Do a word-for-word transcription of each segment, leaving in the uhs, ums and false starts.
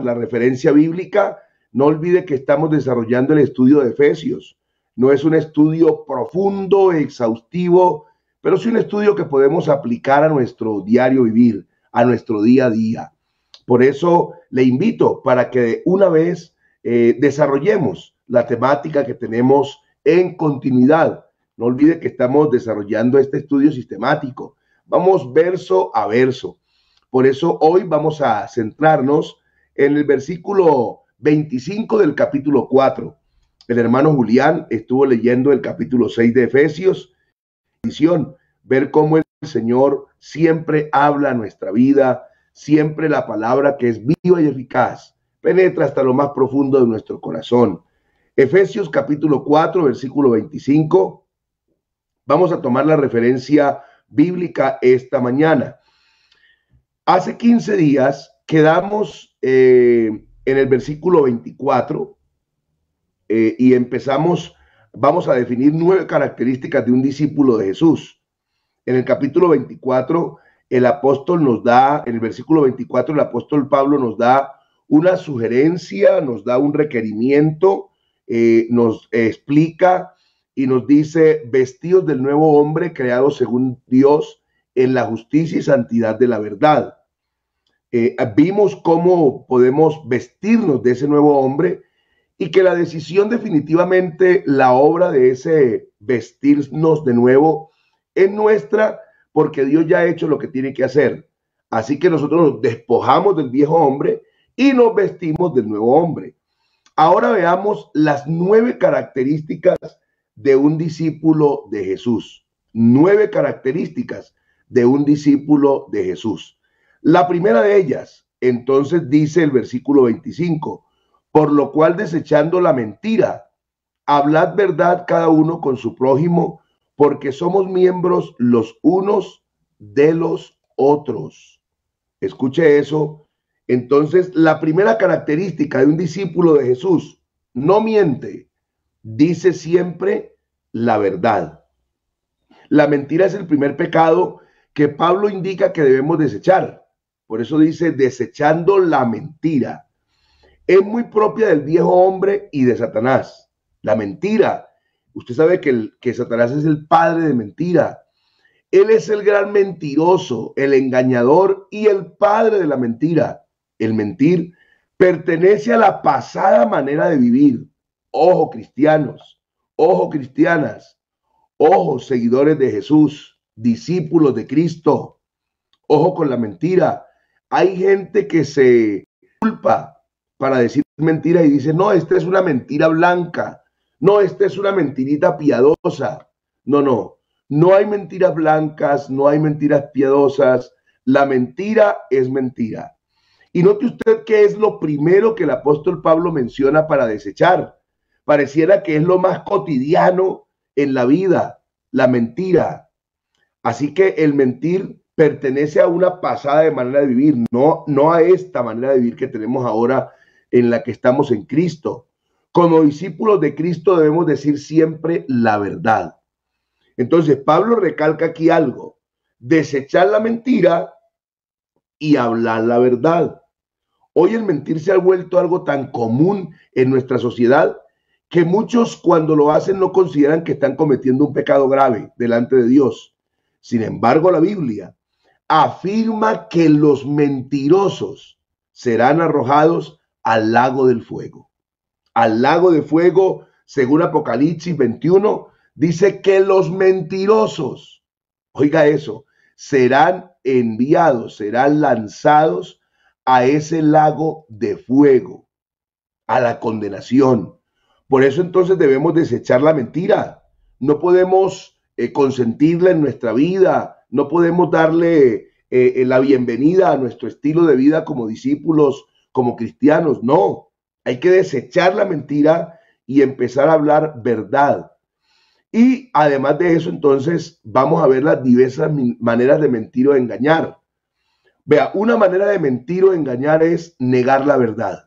tomar la referencia bíblica, no olvide que estamos desarrollando el estudio de Efesios. No es un estudio profundo, exhaustivo, pero sí un estudio que podemos aplicar a nuestro diario vivir, a nuestro día a día. Por eso le invito para que de una vez eh, desarrollemos la temática que tenemos en continuidad. No olvide que estamos desarrollando este estudio sistemático. Vamos verso a verso. Por eso hoy vamos a centrarnos en el versículo veinticinco del capítulo cuatro. El hermano Julián estuvo leyendo el capítulo seis de Efesios. Ver cómo el Señor siempre habla a nuestra vida, siempre la palabra que es viva y eficaz, penetra hasta lo más profundo de nuestro corazón. Efesios capítulo cuatro, versículo veinticinco. Vamos a tomar la referencia bíblica esta mañana. Hace quince días quedamos eh, en el versículo veinticuatro eh, y empezamos, vamos a definir nueve características de un discípulo de Jesús. En el capítulo veinticuatro, el apóstol nos da, en el versículo veinticuatro, el apóstol Pablo nos da una sugerencia, nos da un requerimiento, eh, nos explica y nos dice: vestidos del nuevo hombre creado según Dios en la justicia y santidad de la verdad. Eh, vimos cómo podemos vestirnos de ese nuevo hombre y que la decisión, definitivamente, la obra de ese vestirnos de nuevo es nuestra, porque Dios ya ha hecho lo que tiene que hacer. Así que nosotros nos despojamos del viejo hombre y nos vestimos del nuevo hombre. Ahora veamos las nueve características de un discípulo de Jesús. Nueve características de un discípulo de Jesús. La primera de ellas, entonces, dice el versículo veinticinco: por lo cual, desechando la mentira, hablad verdad cada uno con su prójimo, porque somos miembros los unos de los otros. Escuche eso. Entonces, la primera característica de un discípulo de Jesús: no miente, dice siempre la verdad. La mentira es el primer pecado que Pablo indica que debemos desechar. Por eso dice: desechando la mentira. Es muy propia del viejo hombre y de Satanás. La mentira. Usted sabe que, el, que Satanás es el padre de mentira. Él es el gran mentiroso, el engañador y el padre de la mentira. El mentir pertenece a la pasada manera de vivir. Ojo, cristianos, ojo, cristianas, ojo, seguidores de Jesús, discípulos de Cristo. Ojo con la mentira. Hay gente que se culpa para decir mentira y dice: no, esta es una mentira blanca. No, esta es una mentirita piadosa. No, no. No hay mentiras blancas, no hay mentiras piadosas. La mentira es mentira. Y note usted que es lo primero que el apóstol Pablo menciona para desechar. Pareciera que es lo más cotidiano en la vida, la mentira. Así que el mentir pertenece a una pasada de manera de vivir, no, no a esta manera de vivir que tenemos ahora, en la que estamos en Cristo. Como discípulos de Cristo debemos decir siempre la verdad. Entonces Pablo recalca aquí algo: desechar la mentira y hablar la verdad. Hoy el mentir se ha vuelto algo tan común en nuestra sociedad que muchos, cuando lo hacen, no consideran que están cometiendo un pecado grave delante de Dios. Sin embargo, la Biblia afirma que los mentirosos serán arrojados al lago del fuego. Al lago de fuego, según Apocalipsis veintiuno, dice que los mentirosos, oiga eso, serán enviados, serán lanzados a ese lago de fuego, a la condenación. Por eso entonces debemos desechar la mentira. No podemos eh, consentirla en nuestra vida. No podemos darle eh, la bienvenida a nuestro estilo de vida como discípulos, como cristianos. No, hay que desechar la mentira y empezar a hablar verdad. Y además de eso, entonces, vamos a ver las diversas maneras de mentir o engañar. Vea, una manera de mentir o engañar es negar la verdad.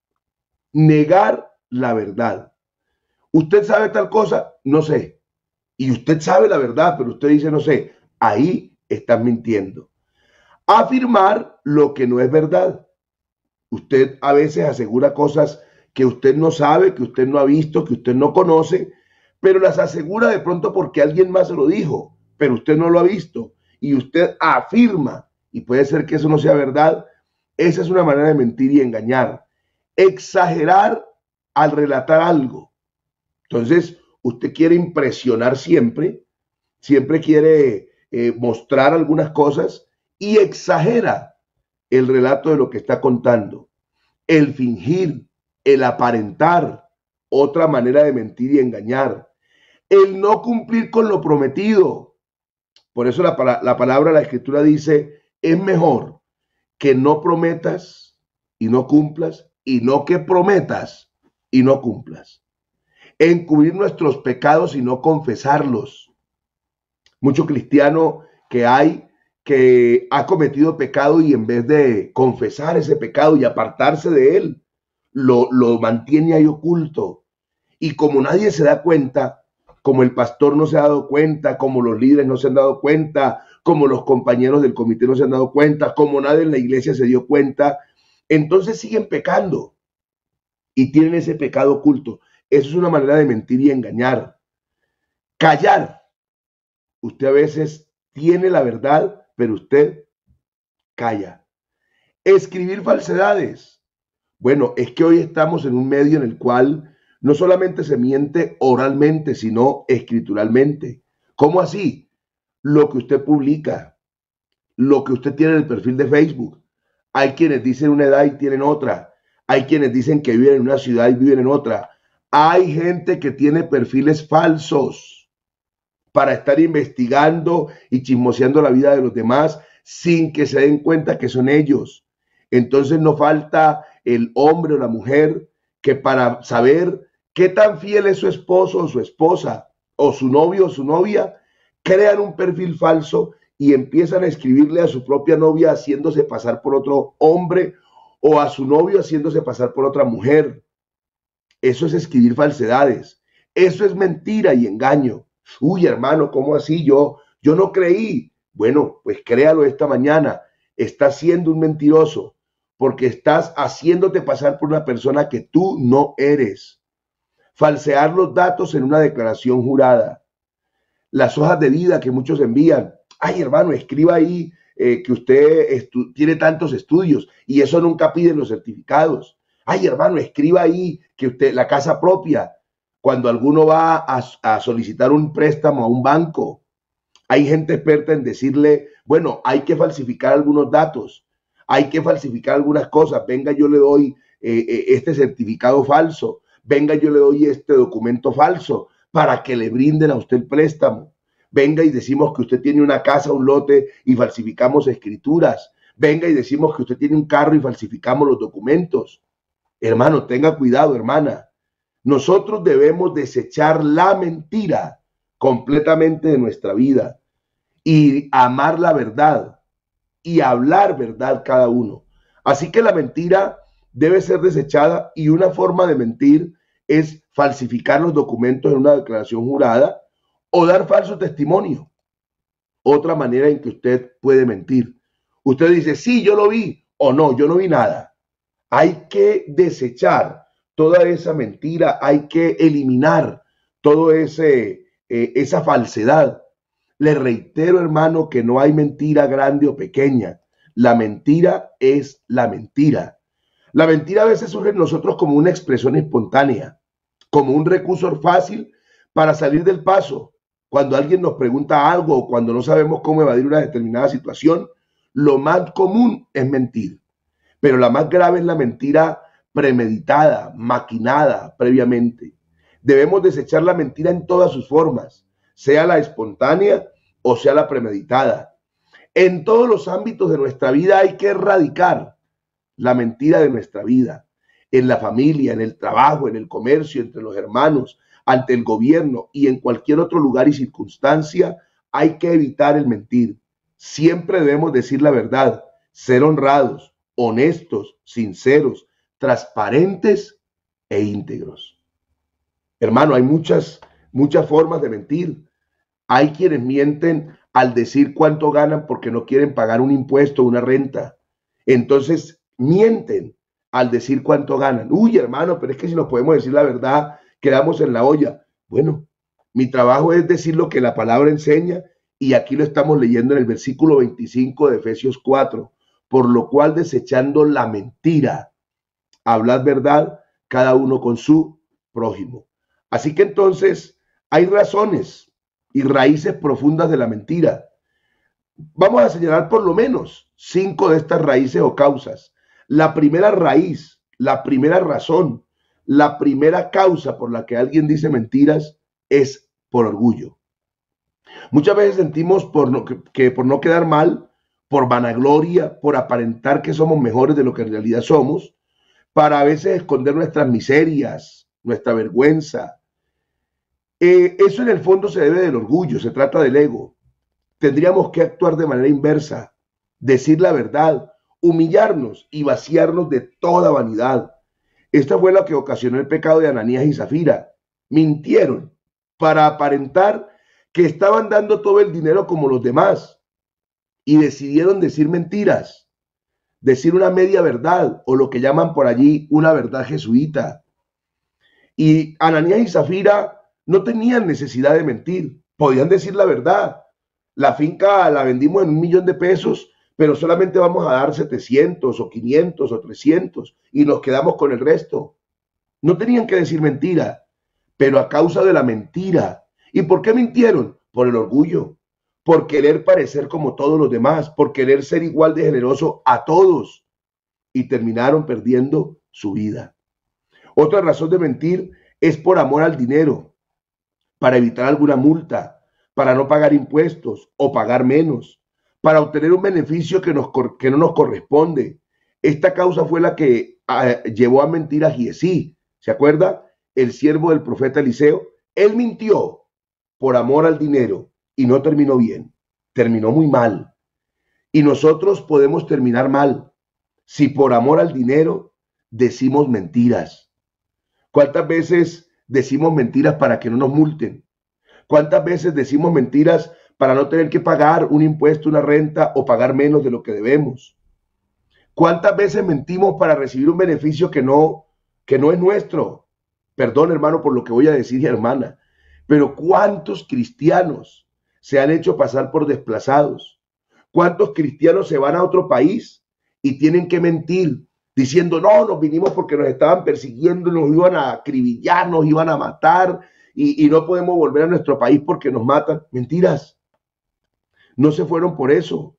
Negar la verdad. ¿Usted sabe tal cosa? No sé. Y usted sabe la verdad, pero usted dice no sé. Ahí están mintiendo. Afirmar lo que no es verdad. Usted a veces asegura cosas que usted no sabe, que usted no ha visto, que usted no conoce, pero las asegura de pronto porque alguien más lo dijo, pero usted no lo ha visto y usted afirma, y puede ser que eso no sea verdad. Esa es una manera de mentir y engañar. Exagerar al relatar algo. Entonces, usted quiere impresionar siempre, siempre quiere eh, mostrar algunas cosas y exagera el relato de lo que está contando. El fingir, el aparentar, otra manera de mentir y engañar. El no cumplir con lo prometido. Por eso la, la palabra, la escritura dice, es mejor que no prometas y no cumplas, y no que prometas y no cumplas. Encubrir nuestros pecados y no confesarlos. Mucho cristiano que hay que ha cometido pecado y en vez de confesar ese pecado y apartarse de él, lo, lo mantiene ahí oculto. Y como nadie se da cuenta, como el pastor no se ha dado cuenta, como los líderes no se han dado cuenta, como los compañeros del comité no se han dado cuenta, como nadie en la iglesia se dio cuenta, entonces siguen pecando y tienen ese pecado oculto. Eso es una manera de mentir y engañar. Callar. Usted a veces tiene la verdad, pero usted calla. Escribir falsedades. Bueno, es que hoy estamos en un medio en el cual no solamente se miente oralmente, sino escrituralmente. ¿Cómo así? Lo que usted publica, lo que usted tiene en el perfil de Facebook. Hay quienes dicen una edad y tienen otra. Hay quienes dicen que viven en una ciudad y viven en otra. Hay gente que tiene perfiles falsos para estar investigando y chismoseando la vida de los demás sin que se den cuenta que son ellos. Entonces no falta el hombre o la mujer que para saber qué tan fiel es su esposo o su esposa o su novio o su novia, crean un perfil falso y empiezan a escribirle a su propia novia haciéndose pasar por otro hombre o a su novio haciéndose pasar por otra mujer. Eso es escribir falsedades. Eso es mentira y engaño. Uy, hermano, ¿cómo así? Yo, yo no creí. Bueno, pues créalo esta mañana. Estás siendo un mentiroso porque estás haciéndote pasar por una persona que tú no eres. Falsear los datos en una declaración jurada. Las hojas de vida que muchos envían. Ay, hermano, escriba ahí eh, que usted tiene tantos estudios y eso nunca piden los certificados. Ay, hermano, escriba ahí que usted, la casa propia, cuando alguno va a, a solicitar un préstamo a un banco. Hay gente experta en decirle, bueno, hay que falsificar algunos datos, hay que falsificar algunas cosas. Venga, yo le doy eh, eh, este certificado falso. Venga, yo le doy este documento falso para que le brinden a usted el préstamo. Venga y decimos que usted tiene una casa, un lote y falsificamos escrituras. Venga y decimos que usted tiene un carro y falsificamos los documentos. Hermano, tenga cuidado, hermana. Nosotros debemos desechar la mentira completamente de nuestra vida y amar la verdad y hablar verdad cada uno. Así que la mentira debe ser desechada y una forma de mentir es falsificar los documentos en una declaración jurada o dar falso testimonio. Otra manera en que usted puede mentir. Usted dice, sí, yo lo vi, o no, yo no vi nada. Hay que desechar toda esa mentira, hay que eliminar toda ese, eh, esa falsedad. Le reitero, hermano, que no hay mentira grande o pequeña. La mentira es la mentira. La mentira a veces surge en nosotros como una expresión espontánea, como un recurso fácil para salir del paso. Cuando alguien nos pregunta algo o cuando no sabemos cómo evadir una determinada situación, lo más común es mentir. Pero la más grave es la mentira premeditada, maquinada previamente. Debemos desechar la mentira en todas sus formas, sea la espontánea o sea la premeditada. En todos los ámbitos de nuestra vida hay que erradicar la mentira de nuestra vida. En la familia, en el trabajo, en el comercio, entre los hermanos, ante el gobierno y en cualquier otro lugar y circunstancia, hay que evitar el mentir. Siempre debemos decir la verdad, ser honrados, honestos, sinceros, transparentes e íntegros. Hermano, hay muchas, muchas formas de mentir. Hay quienes mienten al decir cuánto ganan porque no quieren pagar un impuesto o una renta. Entonces mienten al decir cuánto ganan. Uy, hermano, pero es que si nos podemos decir la verdad, quedamos en la olla. Bueno, mi trabajo es decir lo que la palabra enseña y aquí lo estamos leyendo en el versículo veinticinco de Efesios cuatro. Por lo cual, desechando la mentira, hablad verdad cada uno con su prójimo. Así que entonces hay razones y raíces profundas de la mentira. Vamos a señalar por lo menos cinco de estas raíces o causas. La primera raíz, la primera razón, la primera causa por la que alguien dice mentiras es por orgullo. Muchas veces sentimos por no, que, que por no quedar mal, por vanagloria, por aparentar que somos mejores de lo que en realidad somos, para a veces esconder nuestras miserias, nuestra vergüenza. Eh, eso en el fondo se debe del orgullo, se trata del ego. Tendríamos que actuar de manera inversa, decir la verdad, humillarnos y vaciarnos de toda vanidad. Esta fue la que ocasionó el pecado de Ananías y Zafira. Mintieron para aparentar que estaban dando todo el dinero como los demás y decidieron decir mentiras, decir una media verdad o lo que llaman por allí una verdad jesuita. Y Ananías y Zafira no tenían necesidad de mentir, podían decir la verdad. La finca la vendimos en un millón de pesos, pero solamente vamos a dar setecientos o quinientos o trescientos y nos quedamos con el resto. No tenían que decir mentira, pero a causa de la mentira. ¿Y por qué mintieron? Por el orgullo, por querer parecer como todos los demás, por querer ser igual de generoso a todos y terminaron perdiendo su vida. Otra razón de mentir es por amor al dinero, para evitar alguna multa, para no pagar impuestos o pagar menos, para obtener un beneficio que, nos, que no nos corresponde. Esta causa fue la que uh, llevó a mentir a Giesí. ¿Se acuerda? El siervo del profeta Eliseo. Él mintió por amor al dinero y no terminó bien, terminó muy mal. Y nosotros podemos terminar mal si por amor al dinero decimos mentiras. ¿Cuántas veces decimos mentiras para que no nos multen? ¿Cuántas veces decimos mentiras para no tener que pagar un impuesto, una renta o pagar menos de lo que debemos? ¿Cuántas veces mentimos para recibir un beneficio que no, que no es nuestro? Perdón, hermano, por lo que voy a decir, hermana, pero ¿cuántos cristianos se han hecho pasar por desplazados? ¿Cuántos cristianos se van a otro país y tienen que mentir diciendo, no, nos vinimos porque nos estaban persiguiendo, nos iban a acribillar, nos iban a matar y, y no podemos volver a nuestro país porque nos matan? Mentiras. No se fueron por eso.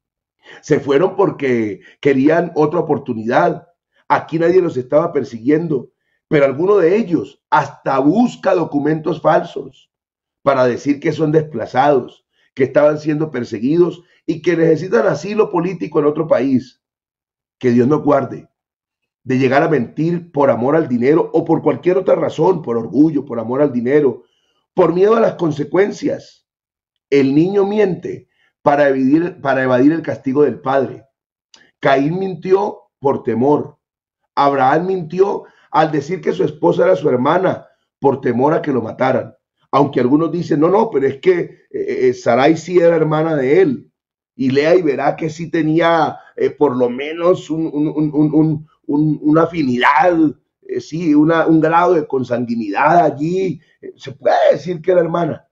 Se fueron porque querían otra oportunidad. Aquí nadie los estaba persiguiendo, pero alguno de ellos hasta busca documentos falsos para decir que son desplazados, que estaban siendo perseguidos y que necesitan asilo político en otro país. Que Dios nos guarde de llegar a mentir por amor al dinero o por cualquier otra razón, por orgullo, por amor al dinero, por miedo a las consecuencias. El niño miente para evadir, para evadir el castigo del padre. Caín mintió por temor. Abraham mintió al decir que su esposa era su hermana por temor a que lo mataran. Aunque algunos dicen, no, no, pero es que eh, Sarai sí era hermana de él. Y lea y verá que sí tenía eh, por lo menos un, un, un, un, un, una afinidad, eh, sí, una, un grado de consanguinidad allí. Eh, se puede decir que era hermana.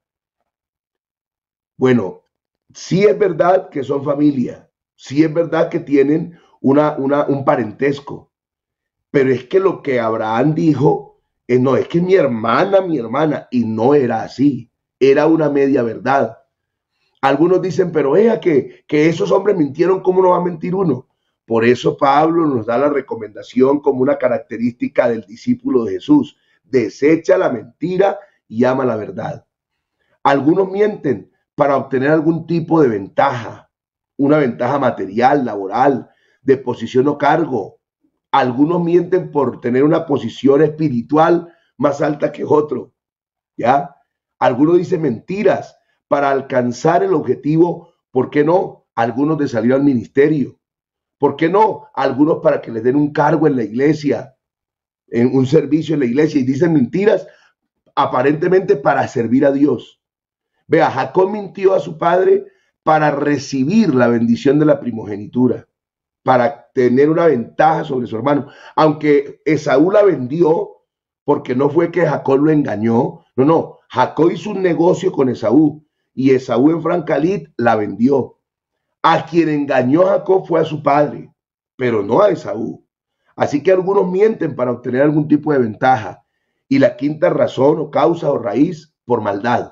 Bueno, sí es verdad que son familia, sí es verdad que tienen una, una, un parentesco, pero es que lo que Abraham dijo, eh, no, es que mi hermana, mi hermana, y no era así, era una media verdad. Algunos dicen, pero vea que, que esos hombres mintieron, ¿cómo no va a mentir uno? Por eso Pablo nos da la recomendación como una característica del discípulo de Jesús: desecha la mentira y ama la verdad. Algunos mienten para obtener algún tipo de ventaja, una ventaja material, laboral, de posición o cargo. Algunos mienten por tener una posición espiritual más alta que otro, ¿ya? Algunos dicen mentiras para alcanzar el objetivo. ¿Por qué no? Algunos de salir al ministerio. ¿Por qué no? Algunos para que les den un cargo en la iglesia, en un servicio en la iglesia, y dicen mentiras aparentemente para servir a Dios. Vea, Jacob mintió a su padre para recibir la bendición de la primogenitura, para tener una ventaja sobre su hermano. Aunque Esaú la vendió, porque no fue que Jacob lo engañó, no, no, Jacob hizo un negocio con Esaú y Esaú en Francalit la vendió. A quien engañó a Jacob fue a su padre, pero no a Esaú. Así que algunos mienten para obtener algún tipo de ventaja. Y la quinta razón o causa o raíz, por maldad,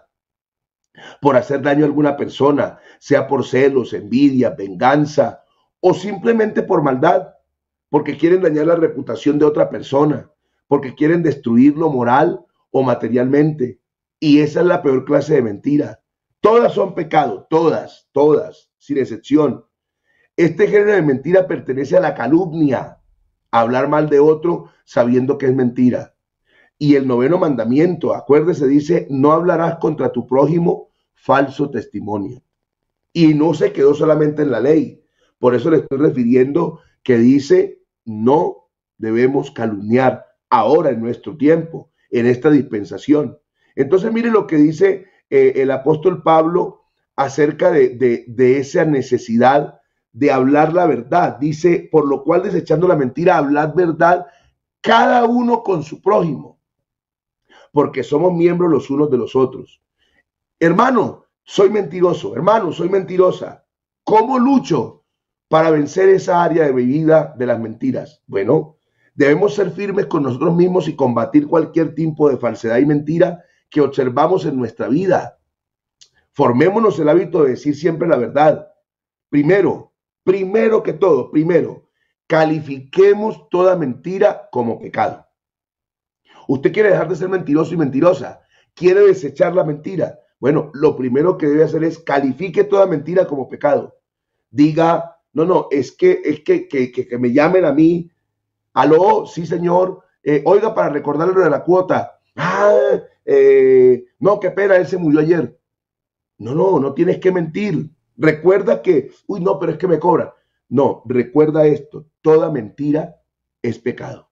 por hacer daño a alguna persona, sea por celos, envidia, venganza o simplemente por maldad, porque quieren dañar la reputación de otra persona, porque quieren destruirlo moral o materialmente. Y esa es la peor clase de mentira. Todas son pecado, todas, todas, sin excepción. Este género de mentira pertenece a la calumnia, a hablar mal de otro sabiendo que es mentira. Y el noveno mandamiento, acuérdese, dice, no hablarás contra tu prójimo falso testimonio. Y no se quedó solamente en la ley. Por eso le estoy refiriendo que dice, no debemos calumniar ahora en nuestro tiempo, en esta dispensación. Entonces, mire lo que dice eh, el apóstol Pablo acerca de, de, de esa necesidad de hablar la verdad. Dice, por lo cual, desechando la mentira, hablad verdad cada uno con su prójimo, porque somos miembros los unos de los otros. Hermano, soy mentiroso. Hermano, soy mentirosa. ¿Cómo lucho para vencer esa área de mi vida de las mentiras? Bueno, debemos ser firmes con nosotros mismos y combatir cualquier tipo de falsedad y mentira que observamos en nuestra vida. Formémonos el hábito de decir siempre la verdad. Primero, primero que todo, primero, califiquemos toda mentira como pecado. Usted quiere dejar de ser mentiroso y mentirosa, quiere desechar la mentira. Bueno, lo primero que debe hacer es califique toda mentira como pecado. Diga, no, no, es que, es que, que, que, que me llamen a mí. Aló, sí, señor. Eh, oiga, para recordarle lo de la cuota. Ah, eh, no, qué pena, él se murió ayer. No, no, no tienes que mentir. Recuerda que, uy, no, pero es que me cobran. No, recuerda esto, toda mentira es pecado.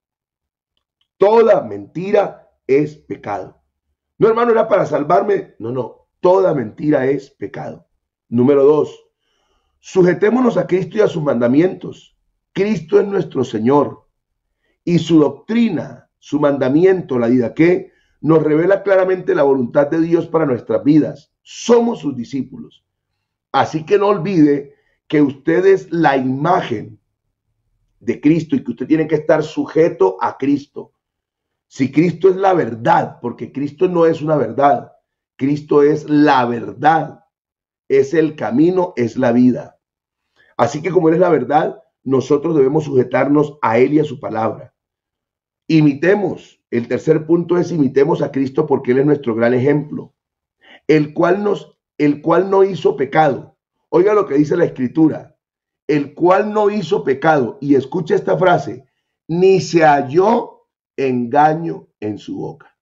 Toda mentira es pecado. No, hermano, era para salvarme. No, no, toda mentira es pecado. Número dos, sujetémonos a Cristo y a sus mandamientos. Cristo es nuestro Señor y su doctrina, su mandamiento, la vida que nos revela claramente la voluntad de Dios para nuestras vidas. Somos sus discípulos. Así que no olvide que usted es la imagen de Cristo y que usted tiene que estar sujeto a Cristo. Si Cristo es la verdad, porque Cristo no es una verdad, Cristo es la verdad, es el camino, es la vida. Así que como Él es la verdad, nosotros debemos sujetarnos a Él y a su palabra. Imitemos, el tercer punto es imitemos a Cristo porque Él es nuestro gran ejemplo, el cual, nos, el cual no hizo pecado. Oiga lo que dice la Escritura, el cual no hizo pecado, y escucha esta frase, ni se halló engaño en su boca.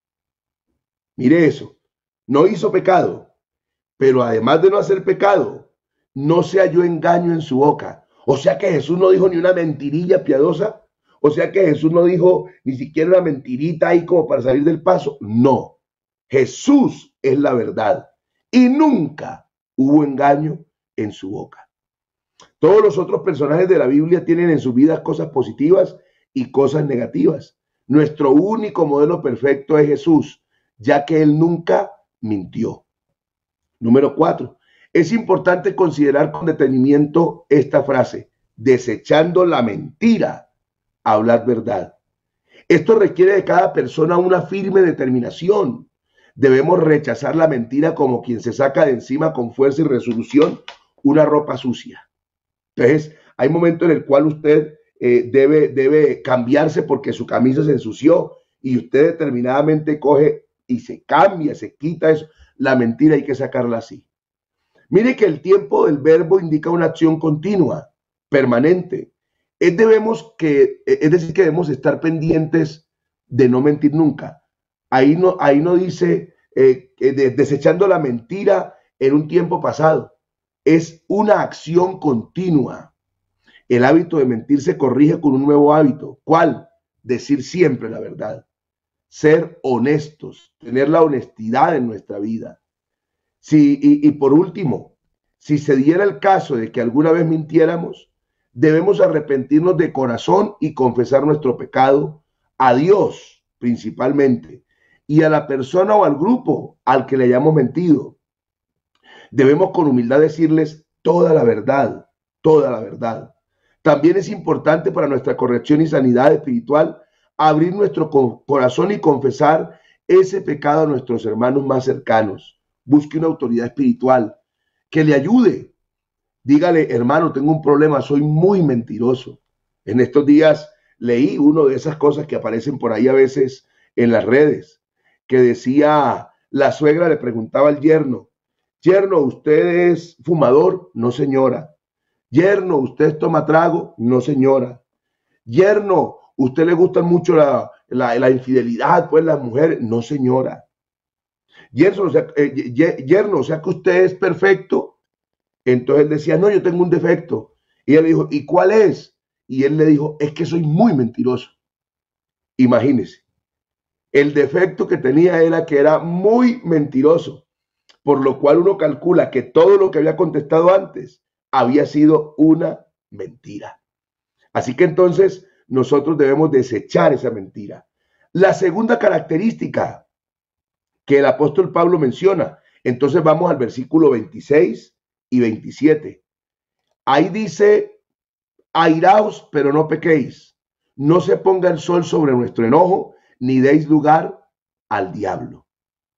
Mire eso, no hizo pecado, pero además de no hacer pecado, no se halló engaño en su boca. O sea que Jesús no dijo ni una mentirilla piadosa, o sea que Jesús no dijo ni siquiera una mentirita ahí como para salir del paso. No, Jesús es la verdad y nunca hubo engaño en su boca. Todos los otros personajes de la Biblia tienen en sus vidas cosas positivas y cosas negativas. Nuestro único modelo perfecto es Jesús, ya que Él nunca mintió. Número cuatro. Es importante considerar con detenimiento esta frase, desechando la mentira, hablad verdad. Esto requiere de cada persona una firme determinación. Debemos rechazar la mentira como quien se saca de encima con fuerza y resolución una ropa sucia. Entonces, hay momentos en el cual usted Eh, debe, debe cambiarse porque su camisa se ensució y usted determinadamente coge y se cambia, se quita eso. La mentira hay que sacarla así. Mire que el tiempo del verbo indica una acción continua, permanente. Es, debemos que, es decir, que debemos estar pendientes de no mentir nunca. Ahí no, ahí no dice eh, de, desechando la mentira en un tiempo pasado. Es una acción continua. El hábito de mentir se corrige con un nuevo hábito. ¿Cuál? Decir siempre la verdad. Ser honestos, tener la honestidad en nuestra vida. Si, y, y por último, si se diera el caso de que alguna vez mintiéramos, debemos arrepentirnos de corazón y confesar nuestro pecado a Dios principalmente y a la persona o al grupo al que le hayamos mentido. Debemos con humildad decirles toda la verdad, toda la verdad. También es importante para nuestra corrección y sanidad espiritual abrir nuestro corazón y confesar ese pecado a nuestros hermanos más cercanos. Busque una autoridad espiritual que le ayude. Dígale, hermano, tengo un problema, soy muy mentiroso. En estos días leí una de esas cosas que aparecen por ahí a veces en las redes, que decía, la suegra le preguntaba al yerno, yerno, ¿usted es fumador? No, señora. Yerno, ¿usted toma trago? No, señora. Yerno, ¿usted le gusta mucho la, la, la infidelidad, pues las mujeres? No, señora. Yerno, o sea, eh, yerno, o sea que usted es perfecto. Entonces él decía, no, yo tengo un defecto. Y él le dijo, ¿y cuál es? Y él le dijo, es que soy muy mentiroso. Imagínese. El defecto que tenía era que era muy mentiroso, por lo cual uno calcula que todo lo que había contestado antes había sido una mentira. Así que entonces nosotros debemos desechar esa mentira. La segunda característica que el apóstol Pablo menciona, entonces vamos al versículo veintiséis y veintisiete. Ahí dice, airaos, pero no pequéis. No se ponga el sol sobre nuestro enojo, ni deis lugar al diablo.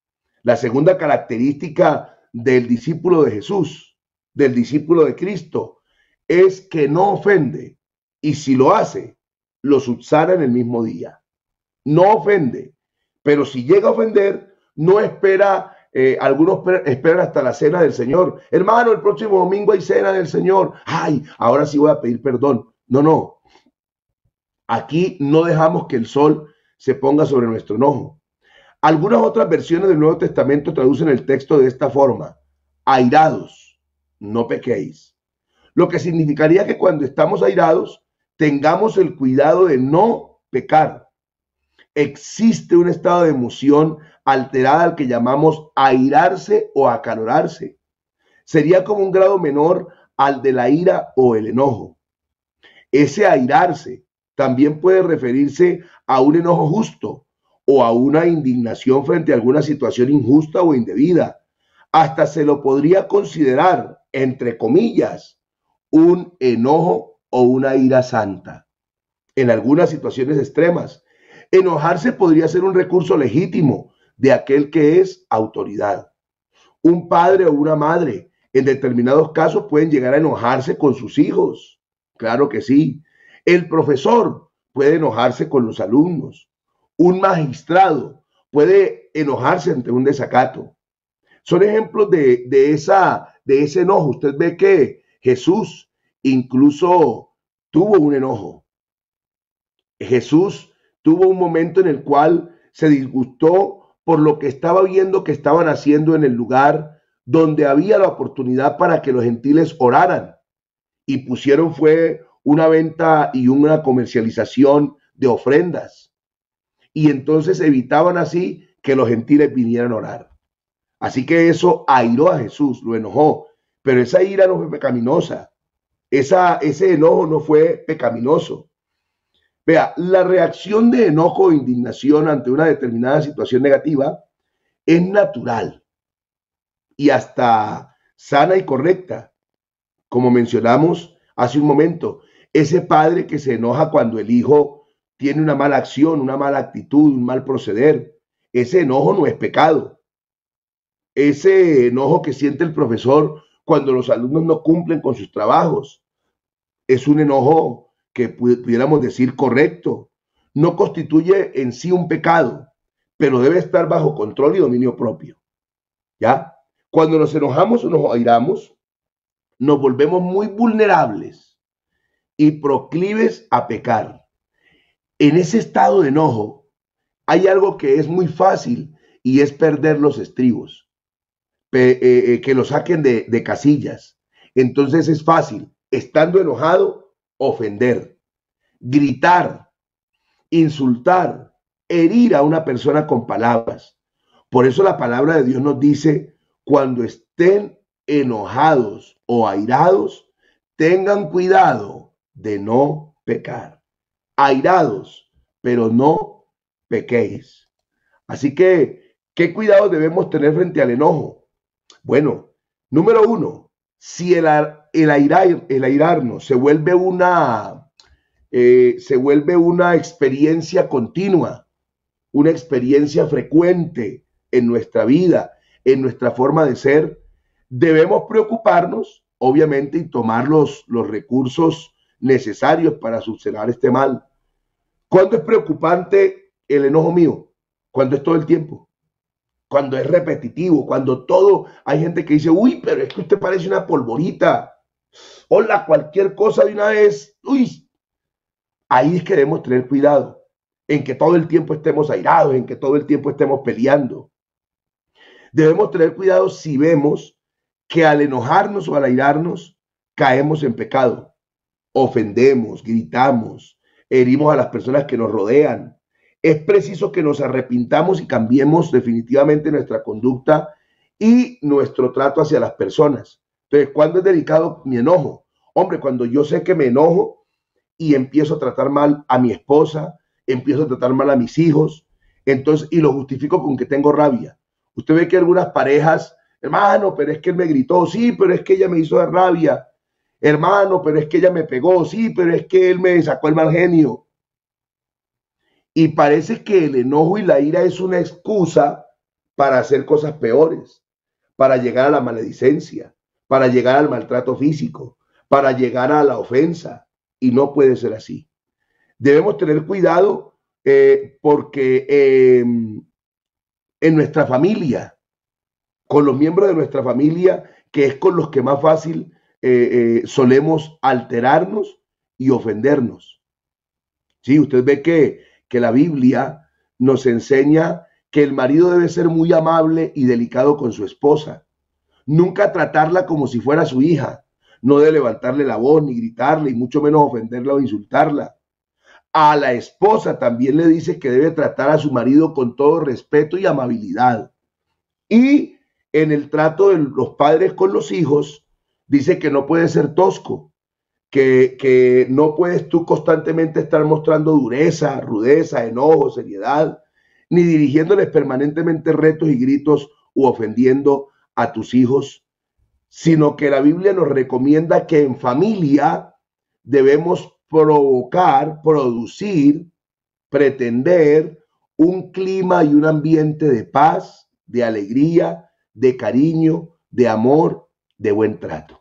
La segunda característica del discípulo de Jesús, del discípulo de Cristo, es que no ofende, y si lo hace, lo subsana en el mismo día. No ofende, pero si llega a ofender, no espera, eh, algunos esperan hasta la cena del Señor. Hermano, el próximo domingo hay cena del Señor. Ay, ahora sí voy a pedir perdón. No, no. Aquí no dejamos que el sol se ponga sobre nuestro enojo. Algunas otras versiones del Nuevo Testamento traducen el texto de esta forma: airados, no pequéis. Lo que significaría que cuando estamos airados, tengamos el cuidado de no pecar. Existe un estado de emoción alterada al que llamamos airarse o acalorarse. Sería como un grado menor al de la ira o el enojo. Ese airarse también puede referirse a un enojo justo o a una indignación frente a alguna situación injusta o indebida. Hasta se lo podría considerar, entre comillas, un enojo o una ira santa. En algunas situaciones extremas, enojarse podría ser un recurso legítimo de aquel que es autoridad. Un padre o una madre en determinados casos pueden llegar a enojarse con sus hijos. Claro que sí. El profesor puede enojarse con los alumnos. Un magistrado puede enojarse ante un desacato. Son ejemplos de, de, esa, de ese enojo. Usted ve que Jesús incluso tuvo un enojo. Jesús tuvo un momento en el cual se disgustó por lo que estaba viendo que estaban haciendo en el lugar donde había la oportunidad para que los gentiles oraran, y pusieron fue una venta y una comercialización de ofrendas, y entonces evitaban así que los gentiles vinieran a orar. Así que eso airó a Jesús, lo enojó, pero esa ira no fue pecaminosa, esa, ese enojo no fue pecaminoso. Vea, la reacción de enojo o indignación ante una determinada situación negativa es natural y hasta sana y correcta. Como mencionamos hace un momento, ese padre que se enoja cuando el hijo tiene una mala acción, una mala actitud, un mal proceder, ese enojo no es pecado. Ese enojo que siente el profesor cuando los alumnos no cumplen con sus trabajos es un enojo que pudiéramos decir correcto. No constituye en sí un pecado, pero debe estar bajo control y dominio propio. ¿Ya? Cuando nos enojamos o nos airamos, nos volvemos muy vulnerables y proclives a pecar. En ese estado de enojo hay algo que es muy fácil y es perder los estribos, eh, eh, que lo saquen de, de casillas. Entonces es fácil, estando enojado, ofender, gritar, insultar, herir a una persona con palabras. Por eso la palabra de Dios nos dice, cuando estén enojados o airados, tengan cuidado de no pecar. Airados, pero no pequéis. Así que, ¿qué cuidado debemos tener frente al enojo? Bueno, número uno, si el, el, airar, el airarnos se vuelve una, eh, se vuelve una experiencia continua, una experiencia frecuente en nuestra vida, en nuestra forma de ser, debemos preocuparnos, obviamente, y tomar los, los recursos necesarios para subsanar este mal. ¿Cuándo es preocupante el enojo mío? Cuando es todo el tiempo, cuando es repetitivo, cuando todo, hay gente que dice, uy, pero es que usted parece una polvorita, hola, cualquier cosa de una vez, uy, ahí es que debemos tener cuidado, en que todo el tiempo estemos airados, en que todo el tiempo estemos peleando. Debemos tener cuidado si vemos que al enojarnos o al airarnos caemos en pecado, ofendemos, gritamos, herimos a las personas que nos rodean. Es preciso que nos arrepintamos y cambiemos definitivamente nuestra conducta y nuestro trato hacia las personas. Entonces, ¿cuándo es delicado mi enojo? Hombre, cuando yo sé que me enojo y empiezo a tratar mal a mi esposa, empiezo a tratar mal a mis hijos, entonces, y lo justifico con que tengo rabia. Usted ve que algunas parejas, hermano, pero es que él me gritó, sí, pero es que ella me hizo dar rabia, hermano, pero es que ella me pegó, sí, pero es que él me sacó el mal genio. Y parece que el enojo y la ira es una excusa para hacer cosas peores, para llegar a la maledicencia, para llegar al maltrato físico, para llegar a la ofensa. Y no puede ser así. Debemos tener cuidado eh, porque eh, en nuestra familia, con los miembros de nuestra familia, que es con los que más fácil eh, eh, solemos alterarnos y ofendernos. Sí, usted ve que, que la Biblia nos enseña que el marido debe ser muy amable y delicado con su esposa. Nunca tratarla como si fuera su hija. No debe levantarle la voz ni gritarle y mucho menos ofenderla o insultarla. A la esposa también le dice que debe tratar a su marido con todo respeto y amabilidad. Y en el trato de los padres con los hijos, dice que no puede ser tosco, que, que no puedes tú constantemente estar mostrando dureza, rudeza, enojo, seriedad, ni dirigiéndoles permanentemente retos y gritos u ofendiendo a tus hijos, sino que la Biblia nos recomienda que en familia debemos provocar, producir, pretender un clima y un ambiente de paz, de alegría, de cariño, de amor, de buen trato.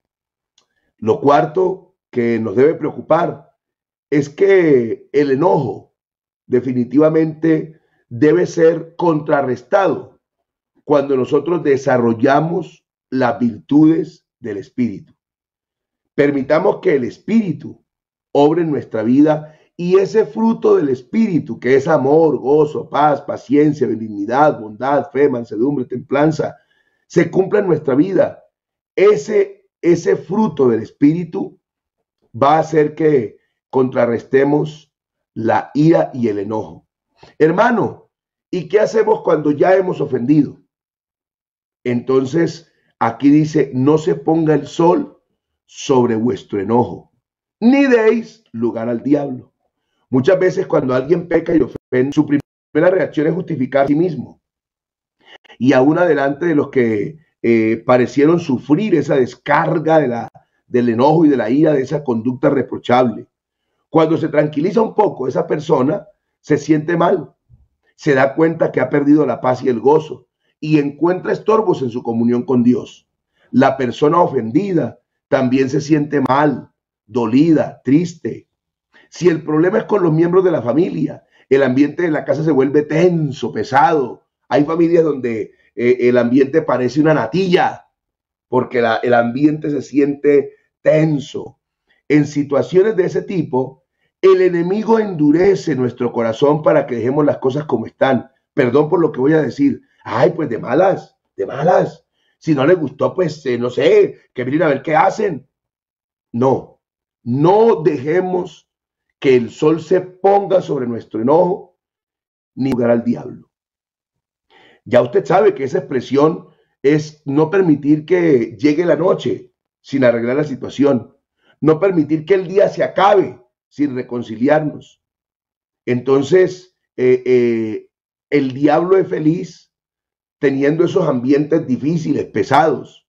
Lo cuarto que nos debe preocupar es que el enojo definitivamente debe ser contrarrestado cuando nosotros desarrollamos las virtudes del Espíritu. Permitamos que el Espíritu obre en nuestra vida y ese fruto del Espíritu, que es amor, gozo, paz, paciencia, benignidad, bondad, fe, mansedumbre, templanza, se cumpla en nuestra vida. Ese, ese fruto del Espíritu va a hacer que contrarrestemos la ira y el enojo. Hermano, ¿y qué hacemos cuando ya hemos ofendido? Entonces, aquí dice, no se ponga el sol sobre vuestro enojo, ni deis lugar al diablo. Muchas veces cuando alguien peca y ofende, su primera reacción es justificar a sí mismo. Y aún adelante de los que eh, parecieron sufrir esa descarga de la, del enojo y de la ira, de esa conducta reprochable. Cuando se tranquiliza un poco, esa persona se siente mal, se da cuenta que ha perdido la paz y el gozo y encuentra estorbos en su comunión con Dios. La persona ofendida también se siente mal, dolida, triste. Si el problema es con los miembros de la familia, el ambiente de la casa se vuelve tenso, pesado. Hay familias donde eh, el ambiente parece una natilla, porque la, el ambiente se siente tenso. En situaciones de ese tipo, el enemigo endurece nuestro corazón para que dejemos las cosas como están. Perdón por lo que voy a decir. Ay, pues de malas, de malas. Si no les gustó, pues eh, no sé, que miren a ver qué hacen. No, no dejemos que el sol se ponga sobre nuestro enojo, ni lugar al diablo. Ya usted sabe que esa expresión es no permitir que llegue la noche sin arreglar la situación. No permitir que el día se acabe sin reconciliarnos. Entonces, eh, eh, el diablo es feliz teniendo esos ambientes difíciles, pesados.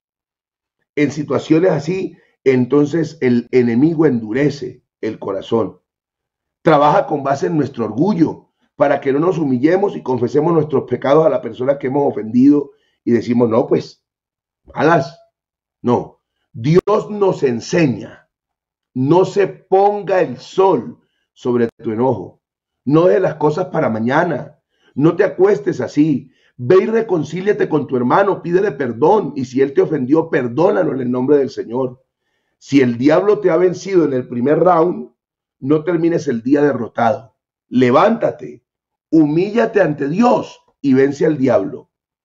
En situaciones así, entonces el enemigo endurece el corazón. Trabaja con base en nuestro orgullo para que no nos humillemos y confesemos nuestros pecados a la persona que hemos ofendido y decimos, no, pues, alas. No, Dios nos enseña, no se ponga el sol sobre tu enojo, no dejes las cosas para mañana, no te acuestes así, ve y reconcíliate con tu hermano, pídele perdón y si él te ofendió, perdónalo en el nombre del Señor. Si el diablo te ha vencido en el primer round, no termines el día derrotado. Levántate, humíllate ante Dios y vence al diablo.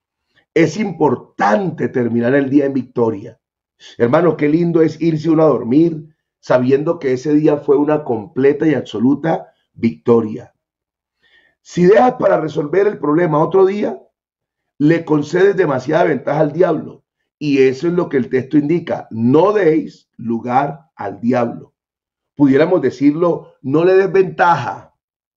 Es importante terminar el día en victoria. Hermano, qué lindo es irse uno a dormir sabiendo que ese día fue una completa y absoluta victoria. Si dejas para resolver el problema otro día, le concedes demasiada ventaja al diablo. Y eso es lo que el texto indica. No deis lugar al diablo. Pudiéramos decirlo, no le des ventaja.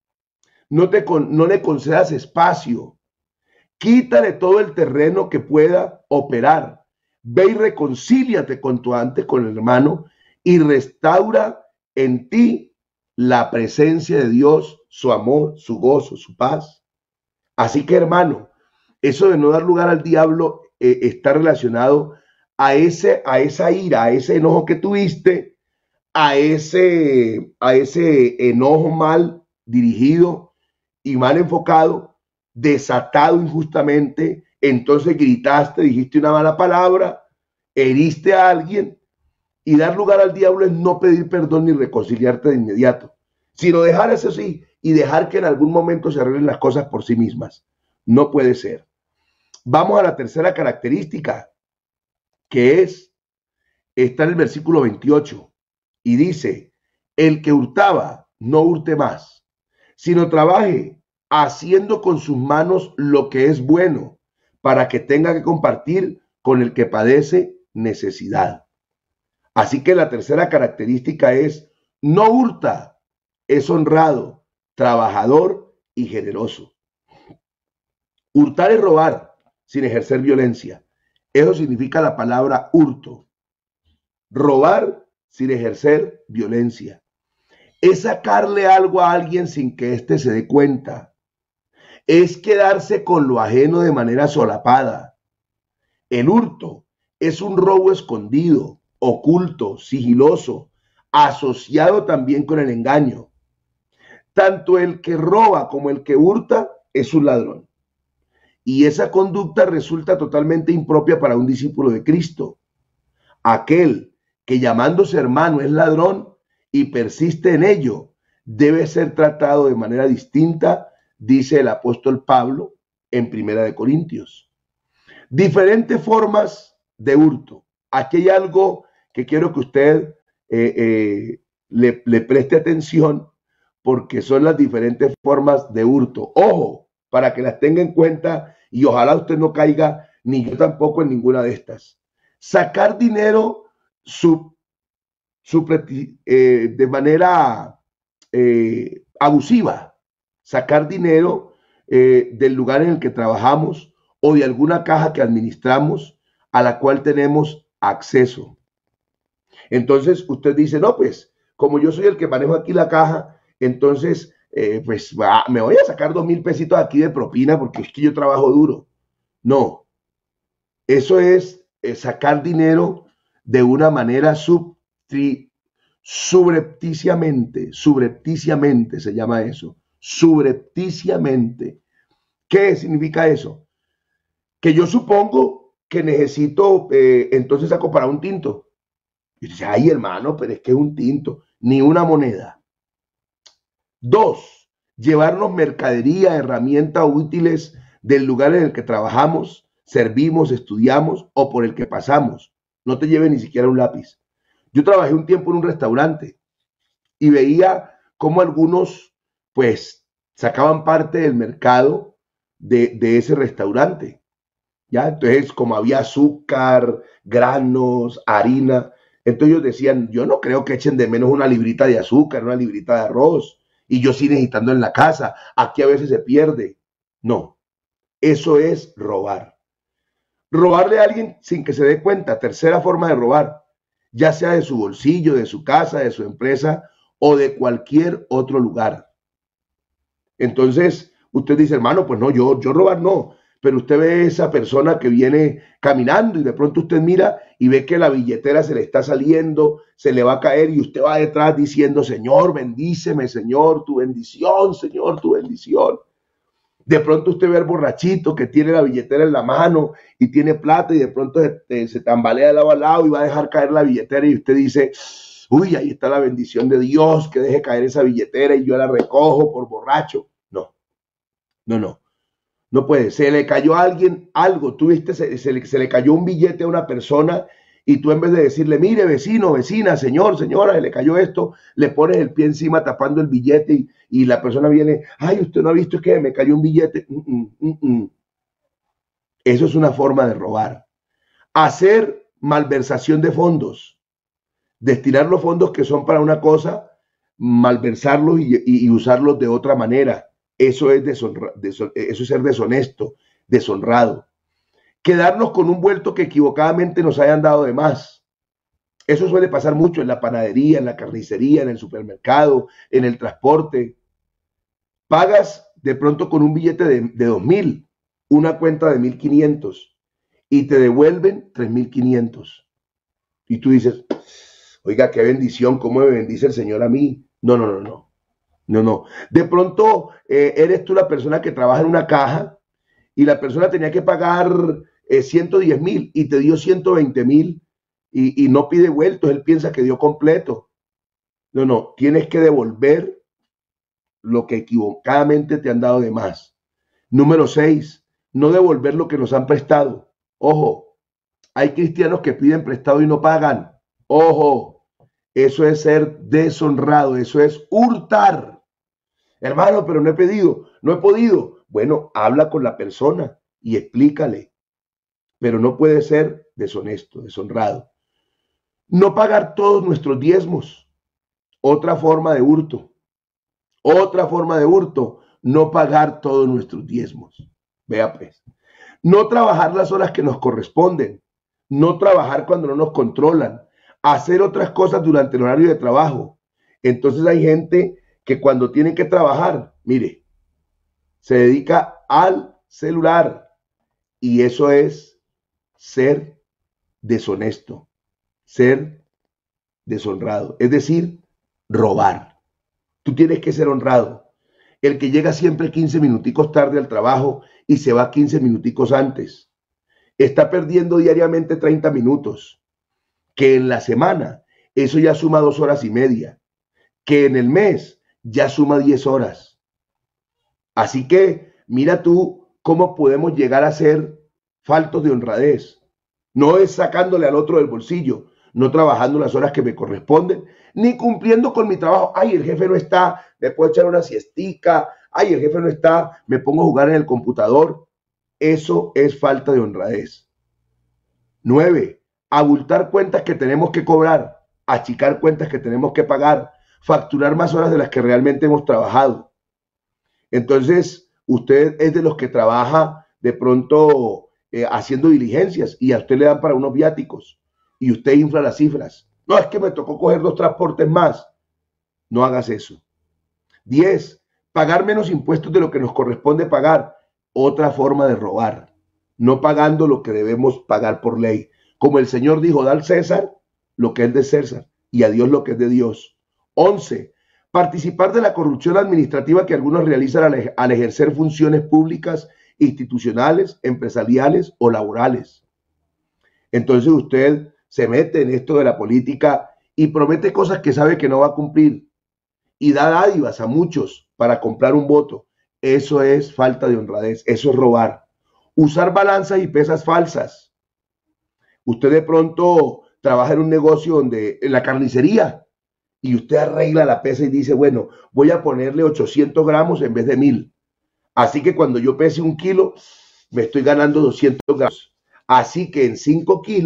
No, te con, no le concedas espacio. Quítale todo el terreno que pueda operar. Ve y reconcíliate con tu ante, con el hermano, y restaura en ti la presencia de Dios, su amor, su gozo, su paz. Así que, hermano, eso de no dar lugar al diablo eh, está relacionado a, ese, a esa ira, a ese enojo que tuviste, a ese, a ese enojo mal dirigido y mal enfocado, desatado injustamente, entonces gritaste, dijiste una mala palabra, heriste a alguien, y dar lugar al diablo es no pedir perdón ni reconciliarte de inmediato, sino dejar eso sí y dejar que en algún momento se arreglen las cosas por sí mismas. No puede ser. Vamos a la tercera característica, que es, está en el versículo veintiocho, y dice, el que hurtaba, no hurte más, sino trabaje haciendo con sus manos lo que es bueno, para que tenga que compartir con el que padece necesidad. Así que la tercera característica es, no hurta, es honrado, trabajador y generoso. Hurtar es robar sin ejercer violencia. Eso significa la palabra hurto. Robar sin ejercer violencia. Es sacarle algo a alguien sin que éste se dé cuenta. Es quedarse con lo ajeno de manera solapada. El hurto es un robo escondido, oculto, sigiloso, asociado también con el engaño. Tanto el que roba como el que hurta es un ladrón. Y esa conducta resulta totalmente impropia para un discípulo de Cristo. Aquel que llamándose hermano es ladrón y persiste en ello, debe ser tratado de manera distinta, dice el apóstol Pablo en Primera de Corintios. Diferentes formas de hurto. Aquí hay algo que quiero que usted eh, eh, le, le preste atención, porque son las diferentes formas de hurto. Ojo, para que las tenga en cuenta y ojalá usted no caiga, ni yo tampoco, en ninguna de estas. Sacar dinero sub, sub, eh, de manera eh, abusiva. Sacar dinero eh, del lugar en el que trabajamos o de alguna caja que administramos a la cual tenemos acceso. Entonces usted dice, no, pues como yo soy el que manejo aquí la caja, entonces eh, pues va, me voy a sacar dos mil pesitos aquí de propina porque es que yo trabajo duro. No, eso es eh, sacar dinero de una manera subtri, subrepticiamente, subrepticiamente se llama eso, subrepticiamente. ¿Qué significa eso? Que yo supongo que necesito, eh, entonces saco para un tinto. Y dice, ay hermano, pero es que es un tinto, ni una moneda. Dos, llevarnos mercadería, herramientas útiles del lugar en el que trabajamos, servimos, estudiamos o por el que pasamos. No te lleves ni siquiera un lápiz. Yo trabajé un tiempo en un restaurante y veía cómo algunos, pues, sacaban parte del mercado de, de ese restaurante. ¿Ya? Entonces, como había azúcar, granos, harina, Entonces ellos decían, yo no creo que echen de menos una librita de azúcar, una librita de arroz, y yo sí necesitando en la casa, aquí a veces se pierde. No, eso es robar. Robarle a alguien sin que se dé cuenta, tercera forma de robar, ya sea de su bolsillo, de su casa, de su empresa o de cualquier otro lugar. Entonces, usted dice, hermano, pues no, yo, yo robar no, pero usted ve esa persona que viene caminando y de pronto usted mira y ve que la billetera se le está saliendo, se le va a caer y usted va detrás diciendo, Señor, bendíceme, Señor, tu bendición, Señor, tu bendición. De pronto usted ve al borrachito que tiene la billetera en la mano y tiene plata y de pronto se, se tambalea de lado a lado y va a dejar caer la billetera y usted dice, uy, ahí está la bendición de Dios, que deje caer esa billetera y yo la recojo por borracho. No, no, no, no puede. Se le cayó a alguien algo, tú viste, se, se, le, se le cayó un billete a una persona y tú en vez de decirle, mire, vecino, vecina, señor, señora, se le cayó esto, le pones el pie encima tapando el billete y, y la persona viene, ay, usted no ha visto que me cayó un billete. Mm, mm, mm. Eso es una forma de robar. Hacer malversación de fondos, destinar los fondos que son para una cosa, malversarlos y, y, y usarlos de otra manera. Eso es, deshonra, deshon, eso es ser deshonesto, deshonrado. Quedarnos con un vuelto que equivocadamente nos hayan dado de más. Eso suele pasar mucho en la panadería, en la carnicería, en el supermercado, en el transporte. Pagas de pronto con un billete de, de dos mil, una cuenta de mil quinientos y te devuelven tres mil quinientos. Y tú dices, oiga, qué bendición, cómo me bendice el Señor a mí. No, no, no, no. No, no. De pronto eh, eres tú la persona que trabaja en una caja y la persona tenía que pagar eh, ciento diez mil y te dio ciento veinte mil y, y no pide vueltos, él piensa que dio completo. No, no, tienes que devolver lo que equivocadamente te han dado de más. Número seis, no devolver lo que nos han prestado. Ojo, hay cristianos que piden prestado y no pagan. Ojo, eso es ser deshonrado, eso es hurtar. Hermano, pero no he pedido, no he podido. Bueno, habla con la persona y explícale, pero no puede ser deshonesto, deshonrado. No pagar todos nuestros diezmos, otra forma de hurto. Otra forma de hurto, no pagar todos nuestros diezmos. Vea pues, no trabajar las horas que nos corresponden, no trabajar cuando no nos controlan, hacer otras cosas durante el horario de trabajo. Entonces hay gente que cuando tiene que trabajar, mire, se dedica al celular y eso es ser deshonesto, ser deshonrado, es decir, robar. Tú tienes que ser honrado. El que llega siempre quince minuticos tarde al trabajo y se va quince minuticos antes, está perdiendo diariamente treinta minutos, que en la semana eso ya suma dos horas y media, que en el mes ya suma diez horas. Así que mira tú cómo podemos llegar a ser faltos de honradez. No es sacándole al otro del bolsillo, no trabajando las horas que me corresponden, ni cumpliendo con mi trabajo. Ay, el jefe no está, me puedo echar una siestica. Ay, el jefe no está, me pongo a jugar en el computador. Eso es falta de honradez. Nueve, abultar cuentas que tenemos que cobrar, achicar cuentas que tenemos que pagar, facturar más horas de las que realmente hemos trabajado. Entonces, usted es de los que trabaja de pronto eh, haciendo diligencias y a usted le dan para unos viáticos y usted infla las cifras. No, es que me tocó coger dos transportes más. No hagas eso. Diez, pagar menos impuestos de lo que nos corresponde pagar. Otra forma de robar. No pagando lo que debemos pagar por ley. Como el Señor dijo, da al César lo que es de César y a Dios lo que es de Dios. Once, participar de la corrupción administrativa que algunos realizan al, al ejercer funciones públicas, institucionales, empresariales o laborales. Entonces usted se mete en esto de la política y promete cosas que sabe que no va a cumplir y da dádivas a muchos para comprar un voto. Eso es falta de honradez, eso es robar. Usar balanzas y pesas falsas. Usted de pronto trabaja en un negocio donde, en la carnicería, y usted arregla la pesa y dice, bueno, voy a ponerle ochocientos gramos en vez de mil. Así que cuando yo pese un kilo, me estoy ganando doscientos gramos. Así que en cinco kilos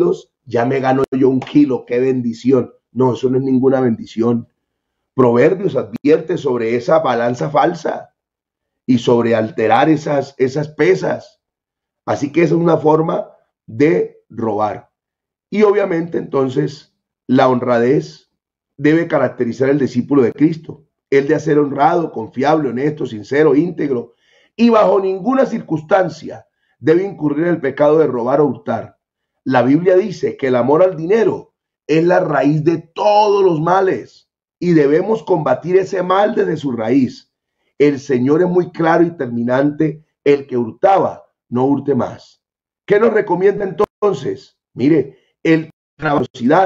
ya me gano yo un kilo, qué bendición. No, eso no es ninguna bendición. Proverbios advierte sobre esa balanza falsa y sobre alterar esas, esas pesas. Así que esa es una forma de robar. Y obviamente entonces la honradez debe caracterizar al discípulo de Cristo. El de ser honrado, confiable, honesto, sincero, íntegro, y bajo ninguna circunstancia debe incurrir en el pecado de robar o hurtar. La Biblia dice que el amor al dinero es la raíz de todos los males y debemos combatir ese mal desde su raíz. El Señor es muy claro y terminante: el que hurtaba, no hurte más. ¿Qué nos recomienda entonces? Mire, el trabajosidad,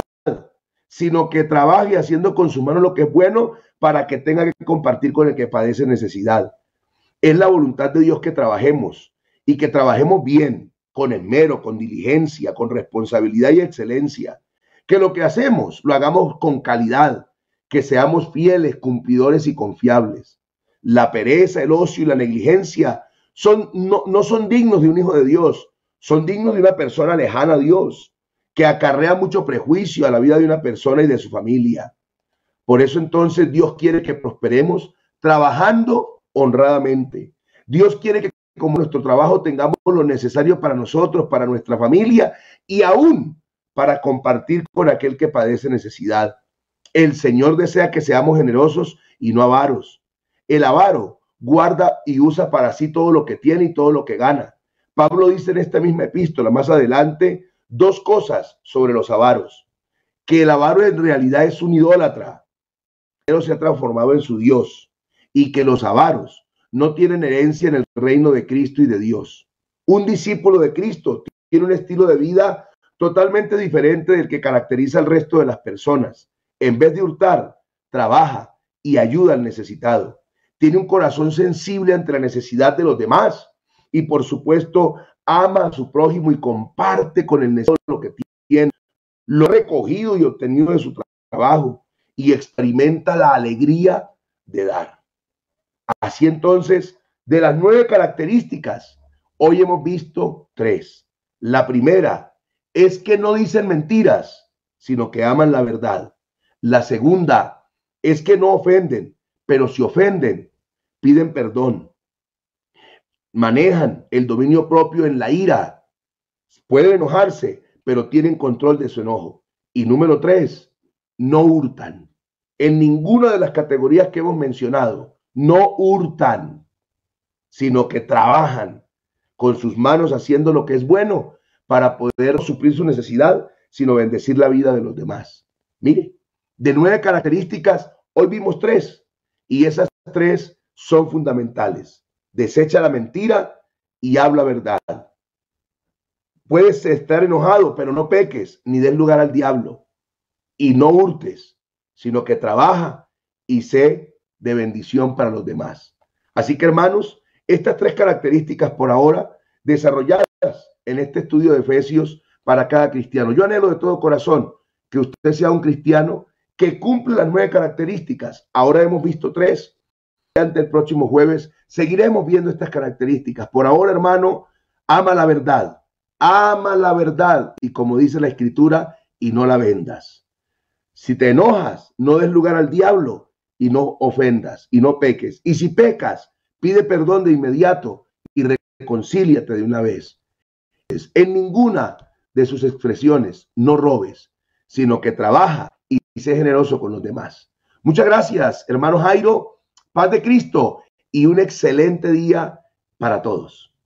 sino que trabaje haciendo con su mano lo que es bueno para que tenga que compartir con el que padece necesidad. Es la voluntad de Dios que trabajemos y que trabajemos bien, con esmero, con diligencia, con responsabilidad y excelencia. Que lo que hacemos lo hagamos con calidad, que seamos fieles, cumplidores y confiables. La pereza, el ocio y la negligencia son, no, no son dignos de un hijo de Dios, son dignos de una persona lejana a Dios, que acarrea mucho prejuicio a la vida de una persona y de su familia. Por eso entonces Dios quiere que prosperemos trabajando honradamente. Dios quiere que como nuestro trabajo tengamos lo necesario para nosotros, para nuestra familia y aún para compartir con aquel que padece necesidad. El Señor desea que seamos generosos y no avaros. El avaro guarda y usa para sí todo lo que tiene y todo lo que gana. Pablo dice en esta misma epístola más adelante dos cosas sobre los avaros: que el avaro en realidad es un idólatra, pero se ha transformado en su Dios, y que los avaros no tienen herencia en el reino de Cristo y de Dios. Un discípulo de Cristo tiene un estilo de vida totalmente diferente del que caracteriza al resto de las personas. En vez de hurtar, trabaja y ayuda al necesitado. Tiene un corazón sensible ante la necesidad de los demás y, por supuesto, ama a su prójimo y comparte con el necesitado lo que tiene, lo recogido y obtenido de su trabajo, y experimenta la alegría de dar. Así entonces, de las nueve características, hoy hemos visto tres. La primera es que no dicen mentiras, sino que aman la verdad. La segunda es que no ofenden, pero si ofenden, piden perdón. Manejan el dominio propio en la ira. Pueden enojarse, pero tienen control de su enojo. Y número tres, no hurtan. En ninguna de las categorías que hemos mencionado, no hurtan, sino que trabajan con sus manos haciendo lo que es bueno para poder suplir su necesidad, sino bendecir la vida de los demás. Mire, de nueve características, hoy vimos tres, y esas tres son fundamentales. Desecha la mentira y habla verdad. Puedes estar enojado, pero no peques, ni des lugar al diablo. Y no hurtes, sino que trabaja y sé de bendición para los demás. Así que, hermanos, estas tres características por ahora desarrolladas en este estudio de Efesios para cada cristiano. Yo anhelo de todo corazón que usted sea un cristiano que cumple las nueve características. Ahora hemos visto tres. Ante el próximo jueves seguiremos viendo estas características. Por ahora, hermano, ama la verdad, ama la verdad, y como dice la Escritura, y no la vendas. Si te enojas, no des lugar al diablo y no ofendas y no peques. Y si pecas, pide perdón de inmediato y reconcíliate de una vez. En ninguna de sus expresiones no robes, sino que trabaja y sé generoso con los demás. Muchas gracias, hermano Jairo. Paz de Cristo y un excelente día para todos.